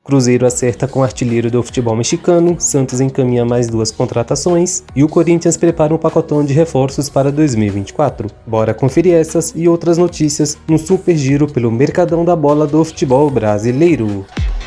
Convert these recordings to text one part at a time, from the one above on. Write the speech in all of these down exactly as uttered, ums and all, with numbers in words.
Cruzeiro acerta com o artilheiro do futebol mexicano, Santos encaminha mais duas contratações e o Corinthians prepara um pacotão de reforços para dois mil e vinte e quatro. Bora conferir essas e outras notícias no super giro pelo Mercadão da Bola do futebol brasileiro.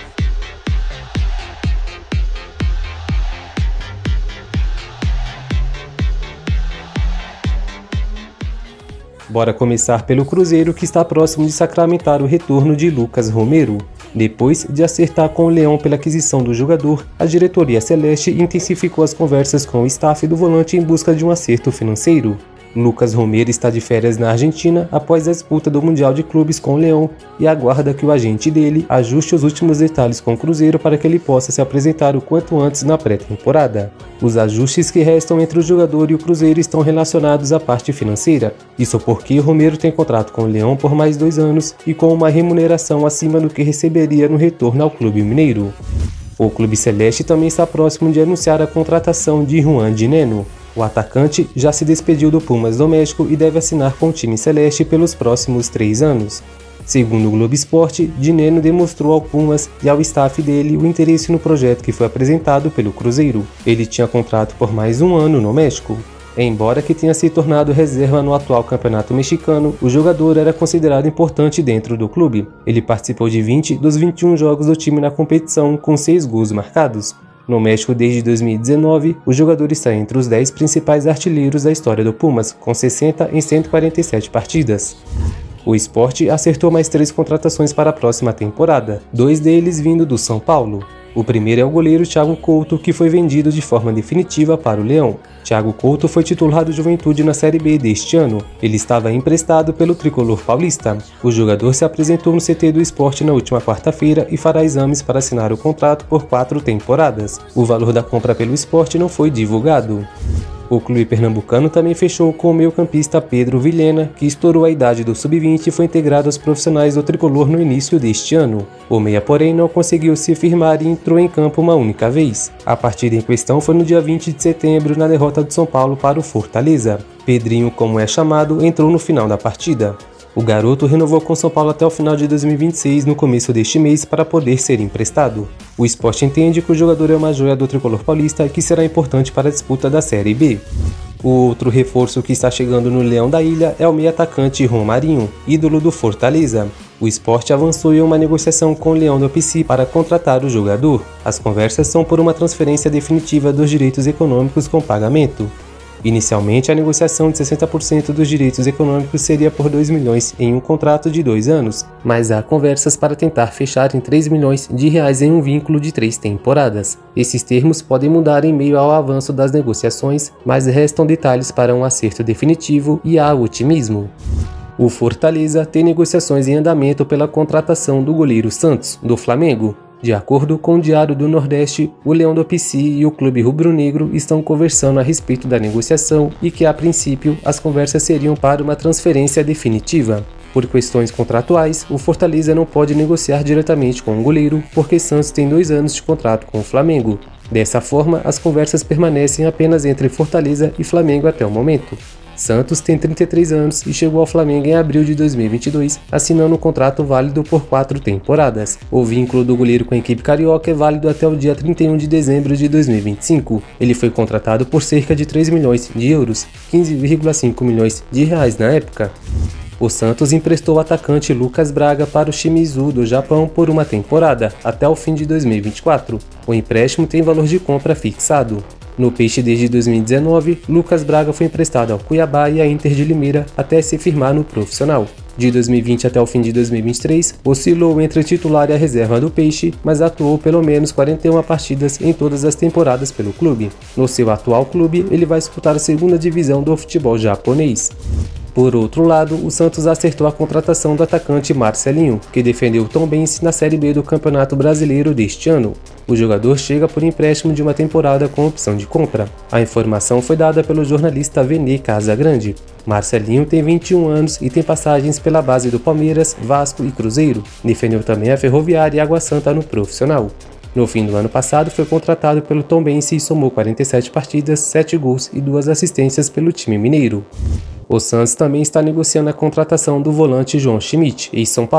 Bora começar pelo Cruzeiro, que está próximo de sacramentar o retorno de Lucas Romero. Depois de acertar com o Leão pela aquisição do jogador, a diretoria celeste intensificou as conversas com o staff do volante em busca de um acerto financeiro. Lucas Romero está de férias na Argentina após a disputa do Mundial de Clubes com o Leão e aguarda que o agente dele ajuste os últimos detalhes com o Cruzeiro para que ele possa se apresentar o quanto antes na pré-temporada. Os ajustes que restam entre o jogador e o Cruzeiro estão relacionados à parte financeira, isso porque Romero tem contrato com o Leão por mais dois anos e com uma remuneração acima do que receberia no retorno ao clube mineiro. O clube celeste também está próximo de anunciar a contratação de Juan Dinenno. O atacante já se despediu do Pumas do México e deve assinar com o time celeste pelos próximos três anos. Segundo o Globo Esporte, Dinenno demonstrou ao Pumas e ao staff dele o interesse no projeto que foi apresentado pelo Cruzeiro. Ele tinha contrato por mais um ano no México. Embora que tenha se tornado reserva no atual campeonato mexicano, o jogador era considerado importante dentro do clube. Ele participou de vinte dos vinte e um jogos do time na competição, com seis gols marcados. No México desde dois mil e dezenove, o jogador está entre os dez principais artilheiros da história do Pumas, com sessenta em cento e quarenta e sete partidas. O Sport acertou mais três contratações para a próxima temporada, dois deles vindo do São Paulo. O primeiro é o goleiro Thiago Couto, que foi vendido de forma definitiva para o Leão. Thiago Couto foi titular do Juventude na Série B deste ano. Ele estava emprestado pelo tricolor paulista. O jogador se apresentou no C T do Sport na última quarta-feira e fará exames para assinar o contrato por quatro temporadas. O valor da compra pelo Sport não foi divulgado. O clube pernambucano também fechou com o meio-campista Pedro Vilhena, que estourou a idade do sub vinte e foi integrado aos profissionais do tricolor no início deste ano. O meia, porém, não conseguiu se firmar e entrou em campo uma única vez. A partida em questão foi no dia vinte de setembro, na derrota do São Paulo para o Fortaleza. Pedrinho, como é chamado, entrou no final da partida. O garoto renovou com São Paulo até o final de dois mil e vinte e seis, no começo deste mês, para poder ser emprestado. O Sport entende que o jogador é uma joia do tricolor paulista e que será importante para a disputa da Série B. O outro reforço que está chegando no Leão da Ilha é o meio-atacante Romarinho, ídolo do Fortaleza. O Sport avançou em uma negociação com o Leão do P C para contratar o jogador. As conversas são por uma transferência definitiva dos direitos econômicos com pagamento. Inicialmente, a negociação de sessenta por cento dos direitos econômicos seria por dois milhões em um contrato de dois anos, mas há conversas para tentar fechar em três milhões de reais em um vínculo de três temporadas. Esses termos podem mudar em meio ao avanço das negociações, mas restam detalhes para um acerto definitivo e há otimismo. O Fortaleza tem negociações em andamento pela contratação do goleiro Santos, do Flamengo. De acordo com o Diário do Nordeste, o Leão do P C e o clube rubro-negro estão conversando a respeito da negociação e que, a princípio, as conversas seriam para uma transferência definitiva. Por questões contratuais, o Fortaleza não pode negociar diretamente com o goleiro, porque Santos tem dois anos de contrato com o Flamengo. Dessa forma, as conversas permanecem apenas entre Fortaleza e Flamengo até o momento. Santos tem trinta e três anos e chegou ao Flamengo em abril de dois mil e vinte e dois, assinando um contrato válido por quatro temporadas. O vínculo do goleiro com a equipe carioca é válido até o dia trinta e um de dezembro de dois mil e vinte e cinco. Ele foi contratado por cerca de três milhões de euros, quinze vírgula cinco milhões de reais na época. O Santos emprestou o atacante Lucas Braga para o Shimizu do Japão por uma temporada, até o fim de dois mil e vinte e quatro. O empréstimo tem valor de compra fixado. No Peixe desde dois mil e dezenove, Lucas Braga foi emprestado ao Cuiabá e à Inter de Limeira até se firmar no profissional. De dois mil e vinte até o fim de dois mil e vinte e três, oscilou entre titular e a reserva do Peixe, mas atuou pelo menos quarenta e uma partidas em todas as temporadas pelo clube. No seu atual clube, ele vai disputar a segunda divisão do futebol japonês. Por outro lado, o Santos acertou a contratação do atacante Marcelinho, que defendeu o Tombense na Série B do Campeonato Brasileiro deste ano. O jogador chega por empréstimo de uma temporada com opção de compra. A informação foi dada pelo jornalista Vene Casagrande. Marcelinho tem vinte e um anos e tem passagens pela base do Palmeiras, Vasco e Cruzeiro. Defendeu também a Ferroviária e Água Santa no profissional. No fim do ano passado, foi contratado pelo Tombense e somou quarenta e sete partidas, sete gols e duas assistências pelo time mineiro. O Santos também está negociando a contratação do volante João Schmidt, ex-São Paulo.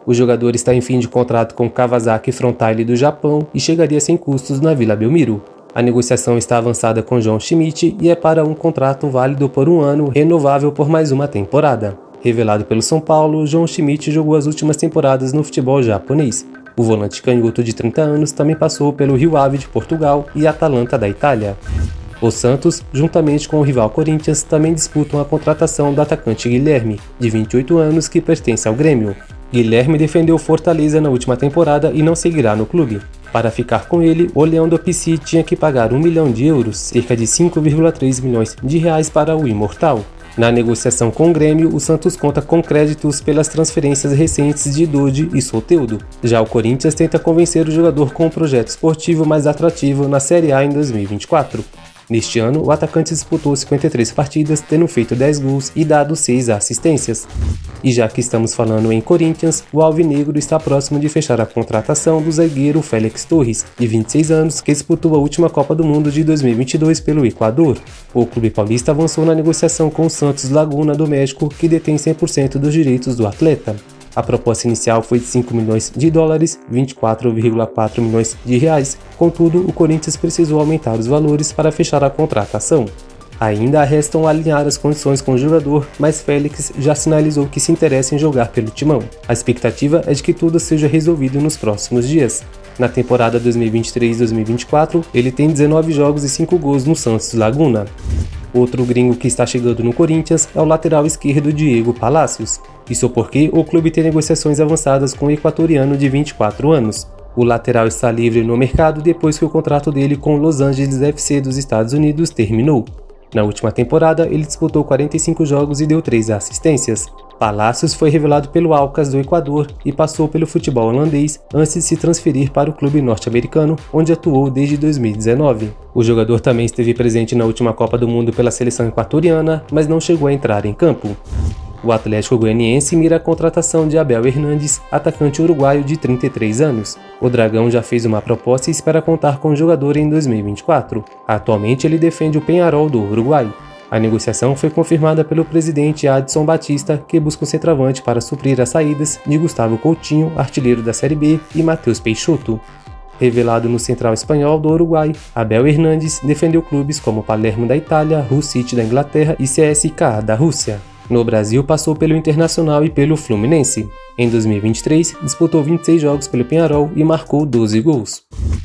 O jogador está em fim de contrato com o Kawasaki Frontale do Japão e chegaria sem custos na Vila Belmiro. A negociação está avançada com João Schmidt e é para um contrato válido por um ano, renovável por mais uma temporada. Revelado pelo São Paulo, João Schmidt jogou as últimas temporadas no futebol japonês. O volante canhoto de trinta anos também passou pelo Rio Ave de Portugal e Atalanta da Itália. O Santos, juntamente com o rival Corinthians, também disputam a contratação do atacante Guilherme, de vinte e oito anos, que pertence ao Grêmio. Guilherme defendeu Fortaleza na última temporada e não seguirá no clube. Para ficar com ele, o Leão do Pici tinha que pagar um milhão de euros, cerca de cinco vírgula três milhões de reais para o imortal. Na negociação com o Grêmio, o Santos conta com créditos pelas transferências recentes de Dodi e Soteldo. Já o Corinthians tenta convencer o jogador com um projeto esportivo mais atrativo na Série A em dois mil e vinte e quatro. Neste ano, o atacante disputou cinquenta e três partidas, tendo feito dez gols e dado seis assistências. E já que estamos falando em Corinthians, o Alvinegro está próximo de fechar a contratação do zagueiro Félix Torres, de vinte e seis anos, que disputou a última Copa do Mundo de dois mil e vinte e dois pelo Equador. O clube paulista avançou na negociação com o Santos Laguna do México, que detém cem por cento dos direitos do atleta. A proposta inicial foi de cinco milhões de dólares, vinte e quatro vírgula quatro milhões de reais. Contudo, o Corinthians precisou aumentar os valores para fechar a contratação. Ainda restam alinhar as condições com o jogador, mas Félix já sinalizou que se interessa em jogar pelo Timão. A expectativa é de que tudo seja resolvido nos próximos dias. Na temporada dois mil e vinte e três dois mil e vinte e quatro, ele tem dezenove jogos e cinco gols no Santos Laguna. Outro gringo que está chegando no Corinthians é o lateral esquerdo Diego Palacios. Isso porque o clube tem negociações avançadas com o equatoriano de vinte e quatro anos. O lateral está livre no mercado depois que o contrato dele com o Los Angeles F C dos Estados Unidos terminou. Na última temporada, ele disputou quarenta e cinco jogos e deu três assistências. Palacios foi revelado pelo Alcas do Equador e passou pelo futebol holandês antes de se transferir para o clube norte-americano, onde atuou desde dois mil e dezenove. O jogador também esteve presente na última Copa do Mundo pela seleção equatoriana, mas não chegou a entrar em campo. O Atlético Goianiense mira a contratação de Abel Hernandes, atacante uruguaio de trinta e três anos. O Dragão já fez uma proposta e espera contar com o jogador em dois mil e vinte e quatro. Atualmente ele defende o Peñarol do Uruguai. A negociação foi confirmada pelo presidente Adson Batista, que busca um centroavante para suprir as saídas de Gustavo Coutinho, artilheiro da Série B, e Matheus Peixoto. Revelado no Central Espanhol do Uruguai, Abel Hernandes defendeu clubes como Palermo da Itália, Hull City da Inglaterra e C S K A da Rússia. No Brasil, passou pelo Internacional e pelo Fluminense. Em dois mil e vinte e três, disputou vinte e seis jogos pelo Peñarol e marcou doze gols.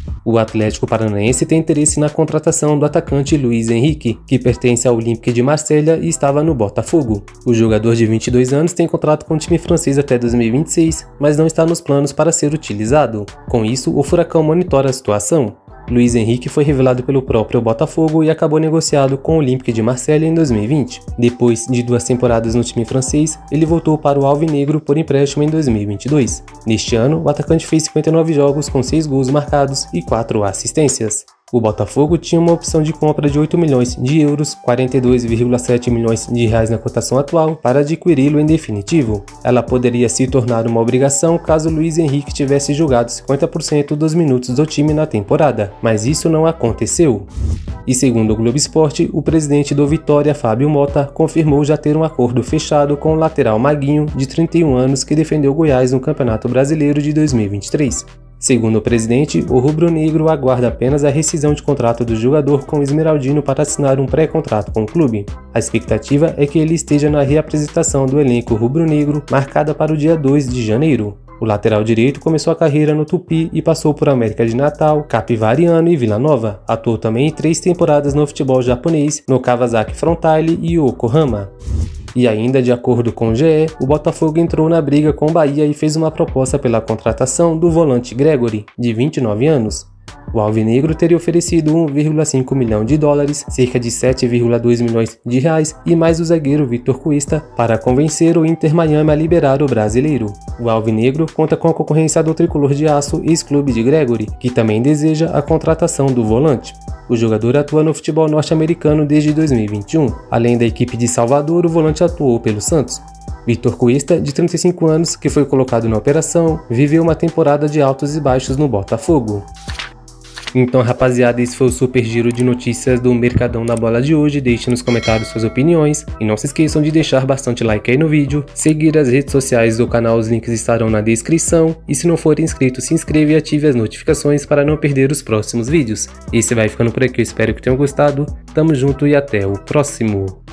O Atlético Paranaense tem interesse na contratação do atacante Luiz Henrique, que pertence ao Olympique de Marselha e estava no Botafogo. O jogador de vinte e dois anos tem contrato com o time francês até dois mil e vinte e seis, mas não está nos planos para ser utilizado. Com isso, o Furacão monitora a situação. Luiz Henrique foi revelado pelo próprio Botafogo e acabou negociado com o Olympique de Marselha em dois mil e vinte. Depois de duas temporadas no time francês, ele voltou para o Alvinegro por empréstimo em dois mil e vinte e dois. Neste ano, o atacante fez cinquenta e nove jogos com seis gols marcados e quatro assistências. O Botafogo tinha uma opção de compra de oito milhões de euros, quarenta e dois vírgula sete milhões de reais na cotação atual, para adquiri-lo em definitivo. Ela poderia se tornar uma obrigação caso Luiz Henrique tivesse jogado cinquenta por cento dos minutos do time na temporada, mas isso não aconteceu. E segundo o Globo Esporte, o presidente do Vitória, Fábio Mota, confirmou já ter um acordo fechado com o lateral Maguinho, de trinta e um anos, que defendeu Goiás no Campeonato Brasileiro de dois mil e vinte e três. Segundo o presidente, o rubro-negro aguarda apenas a rescisão de contrato do jogador com o Esmeraldino para assinar um pré-contrato com o clube. A expectativa é que ele esteja na reapresentação do elenco rubro-negro, marcada para o dia dois de janeiro. O lateral direito começou a carreira no Tupi e passou por América de Natal, Capivariano e Vila Nova. Atuou também em três temporadas no futebol japonês, no Kawasaki Frontale e Yokohama. E ainda, de acordo com o G E, o Botafogo entrou na briga com o Bahia e fez uma proposta pela contratação do volante Gregory, de vinte e nove anos. O alvinegro teria oferecido um vírgula cinco milhão de dólares, cerca de sete vírgula dois milhões de reais, e mais o zagueiro Vitor Cuesta para convencer o Inter Miami a liberar o brasileiro. O alvinegro conta com a concorrência do tricolor de aço ex-clube de Gregory, que também deseja a contratação do volante. O jogador atua no futebol norte-americano desde dois mil e vinte e um. Além da equipe de Salvador, o volante atuou pelo Santos. Vitor Cuesta, de trinta e cinco anos, que foi colocado na operação, viveu uma temporada de altos e baixos no Botafogo. Então, rapaziada, esse foi o super giro de notícias do Mercadão da Bola de hoje. Deixe nos comentários suas opiniões e não se esqueçam de deixar bastante like aí no vídeo, seguir as redes sociais do canal, os links estarão na descrição, e se não for inscrito, se inscreva e ative as notificações para não perder os próximos vídeos. Esse vai ficando por aqui, eu espero que tenham gostado, tamo junto e até o próximo.